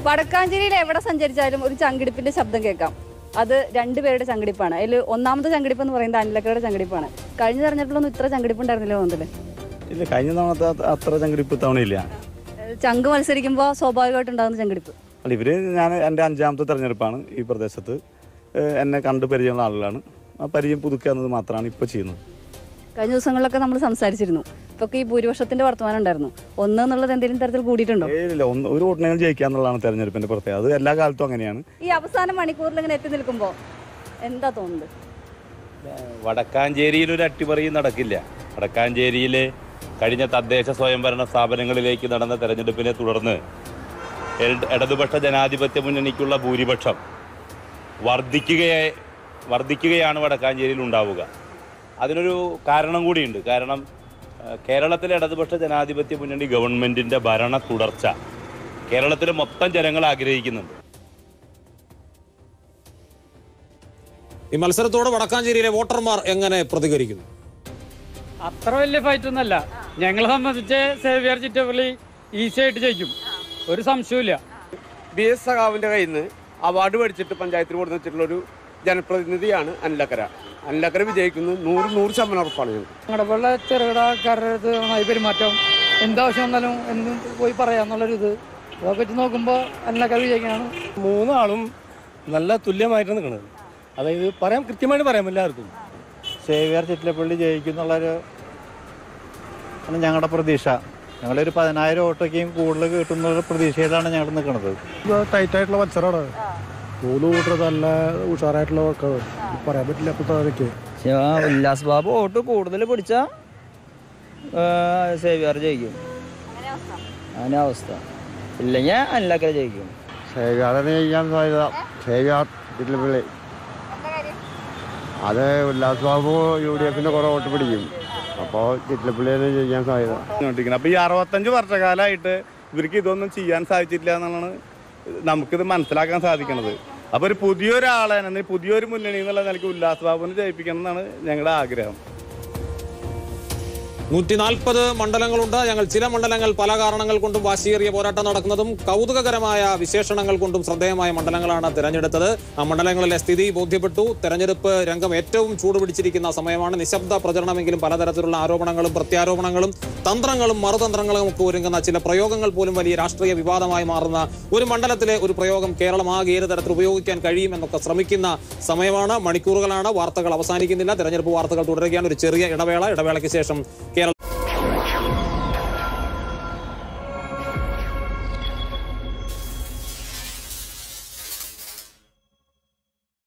വടക്കാഞ്ചേരിയിൽ എവിടെ സഞ്ചരിച്ചാലും ഒരു ചങ്കിടിപ്പിന്റെ ശബ്ദം കേൾക്കാം. അത് രണ്ടുപേരുടെ ചങ്കിടിപ്പാണ്. അതിൽ ഒന്നാമത്തെ ചങ്കിടിപ്പ് എന്ന് പറയുന്നത് അനിലക്കയുടെ ചങ്കിടിപ്പാണ്. കഴിഞ്ഞ തെരഞ്ഞെടുപ്പിലൊന്നും ഇത്ര ചങ്കിടിപ്പ് ഉണ്ടായിരുന്നില്ല തോന്നുന്നില്ലേ? ഇല്ല, കഴിഞ്ഞ തവണത്തെ അത്ര ചങ്കിടിപ്പ് തവണയില്ല. ചങ്ക് മത്സരിക്കുമ്പോൾ സ്വാഭാവികമായിട്ടുണ്ടാകുന്ന ചങ്കിടിപ്പ്. അല്ല, ഞാൻ എൻ്റെ 5ാമത്തെ തെരഞ്ഞെടുപ്പാണ് ഈ പ്രദേശത്ത്. എന്നെ കണ്ട് പരിചയമുള്ള ആളുകളാണ്. ആ പരിചയം പുതുക്കുക എന്നത് മാത്രമാണ് ഇപ്പോൾ ചെയ്യുന്നത്. കഴിഞ്ഞ ദിവസങ്ങളിലൊക്കെ നമ്മൾ സംസാരിച്ചിരുന്നു. ഇപ്പോൾ ഈ ഭൂരിപക്ഷത്തിന്റെ വർത്തമാനം ഉണ്ടായിരുന്നു. 1 എന്നുള്ളത് എന്തെങ്കിലും തരത്തിൽ കൂടിയിട്ടുണ്ടോ? ഇല്ല, ഒരു വോട്ടിനെങ്കിലും ജയിക്കുക എന്നുള്ളതാണ് തെരഞ്ഞെടുപ്പിന്റെ പ്രത്യേകത. അത് എല്ലാ കാലത്തും അങ്ങനെയാണ്. ഈ അവസാന മണിക്കൂറിൽ ഇങ്ങനെ എത്തി നിൽക്കുമ്പോൾ എന്താ തോന്നുന്നത്? വടക്കാഞ്ചേരിയിൽ ഒരു അട്ടിമറിയും നടക്കില്ല. വടക്കാഞ്ചേരിയിൽ കഴിഞ്ഞ തദ്ദേശ സ്വയംഭരണ സ്ഥാപനങ്ങളിലേക്ക് നടന്ന തെരഞ്ഞെടുപ്പിനെ തുടർന്ന് ഇടതുപക്ഷ ജനാധിപത്യ മുന്നണിക്കുള്ള ഭൂരിപക്ഷം വർദ്ധിക്കുകയാണ് വടക്കാഞ്ചേരിയിൽ ഉണ്ടാവുക. അതിനൊരു കാരണം കൂടിയുണ്ട്. കാരണം കേരളത്തിലെ ഇടതുപക്ഷ ജനാധിപത്യ മുന്നണി ഗവൺമെൻറ്റിൻ്റെ ഭരണ തുടർച്ച കേരളത്തിലെ മൊത്തം ജനങ്ങൾ ആഗ്രഹിക്കുന്നുണ്ട്. ഈ മത്സരത്തോട് വടക്കാഞ്ചേരിയിലെ വോട്ടർമാർ എങ്ങനെ പ്രതികരിക്കുന്നു? അത്ര വലിയ ഫൈറ്റ് ഒന്നല്ല. ഞങ്ങളെ സംബന്ധിച്ച് സേവ്യർ ചിറ്റപ്പള്ളി ഈസി ആയിട്ട് ജയിക്കും, ഒരു സംശയമില്ല. BS സഖാവിൻ്റെ കയ്യിൽ നിന്ന് അവാർഡ് മേടിച്ചിട്ട് പഞ്ചായത്തിന് കൊടുത്തു വെച്ചിട്ടുള്ളൊരു ജനപ്രതിനിധിയാണ് അനിലക്കര. അനിലക്കര വിജയിക്കുന്നത് 100% ഉറപ്പാണ്. ഞങ്ങളുടെ പോലെ ചെറുകിട ആൾക്കാരുടെ അടുത്ത് നന്നായി പെരുമാറ്റം, എന്താവശ്യം വന്നാലും എന്തും പോയി പറയാന്നുള്ളൊരു ഇത് അതൊക്കെ വെച്ച് നോക്കുമ്പോൾ അനിലക്കര വിജയിക്കാനാണ്. 3 ആളും നല്ല തുല്യമായിട്ടാണ് നിൽക്കുന്നത്. അതായത് കൃത്യമായിട്ട് പറയാൻ എല്ലാവർക്കും സേവ്യർ ചിറ്റലപ്പള്ളി ജയിക്കുന്നുള്ളൊരു ഞങ്ങളുടെ പ്രതീക്ഷ. ഞങ്ങളൊരു 10,000 വോട്ടൊക്കെയും കൂടുതൽ കിട്ടുന്ന പ്രതീക്ഷയിലാണ് ഞങ്ങൾ നിൽക്കുന്നത്. ടൈറ്റായിട്ടുള്ള മത്സരമാണ്. 3 കൂട്ടർ നല്ല ഉഷാറായിട്ടുള്ള വർക്കാണ്. പറയാൻ പറ്റില്ല ഇപ്പോഴത്തെ. ഉല്ലാസ് ബാബു വോട്ട് കൂടുതൽ പിടിച്ചാൽ സേവ്യർ ജയിക്കും. അങ്ങനെ അവസ്ഥ ഇല്ലെങ്കിൽ അനിലക്കര ജയിക്കും. സേവ്യറിനെ ജയിക്കാൻ സാധ്യത. സേവ്യർ ചിറ്റലപ്പള്ളി. അത് ഉല്ലാസ് ബാബു UDFന്റെ കുറെ വോട്ട് പിടിക്കും. അപ്പോൾ ചിറ്റലപ്പള്ളിയെ ജയിക്കാൻ സാധ്യത. അപ്പോൾ ഈ 65 വർഷക്കാലമായിട്ട് ഇവർക്ക് ഇതൊന്നും ചെയ്യാൻ സാധിച്ചിട്ടില്ല എന്നുള്ളതാണ് നമുക്കിത് മനസ്സിലാക്കാൻ സാധിക്കുന്നത്. അപ്പോൾ ഒരു പുതിയൊരാളെ, പുതിയൊരു മുന്നണി എന്നുള്ള നിലയ്ക്ക് ഉല്ലാസ് ബാബുവിനെ ജയിപ്പിക്കണം എന്നാണ് ഞങ്ങളുടെ ആഗ്രഹം. 140 മണ്ഡലങ്ങളുണ്ട്. ഞങ്ങൾ ചില മണ്ഡലങ്ങൾ പല കാരണങ്ങൾ കൊണ്ടും വാശിയേറിയ പോരാട്ടം നടക്കുന്നതും കൗതുകകരമായ വിശേഷണങ്ങൾ കൊണ്ടും ശ്രദ്ധേയമായ മണ്ഡലങ്ങളാണ് തിരഞ്ഞെടുത്തത്. ആ മണ്ഡലങ്ങളിലെ സ്ഥിതി ബോധ്യപ്പെട്ടു. തെരഞ്ഞെടുപ്പ് രംഗം ഏറ്റവും ചൂടുപിടിച്ചിരിക്കുന്ന സമയമാണ്. നിശബ്ദ പ്രചരണമെങ്കിലും പലതരത്തിലുള്ള ആരോപണങ്ങളും പ്രത്യാരോപണങ്ങളും തന്ത്രങ്ങളും മറുതന്ത്രങ്ങളും ഒക്കെ ഒരുങ്ങുന്ന ചില പ്രയോഗങ്ങൾ പോലും വലിയ രാഷ്ട്രീയ വിവാദമായി മാറുന്ന ഒരു മണ്ഡലത്തിലെ ഒരു പ്രയോഗം കേരളം ആകെ ഏത് തരത്തിൽ ഉപയോഗിക്കാൻ കഴിയുമെന്നൊക്കെ ശ്രമിക്കുന്ന സമയമാണ്. മണിക്കൂറുകളാണ്. വാർത്തകൾ അവസാനിക്കുന്നില്ല. തെരഞ്ഞെടുപ്പ് വാർത്തകൾ തുടരുകയാണ്. ഒരു ചെറിയ ഇടവേളയ്ക്ക് ശേഷം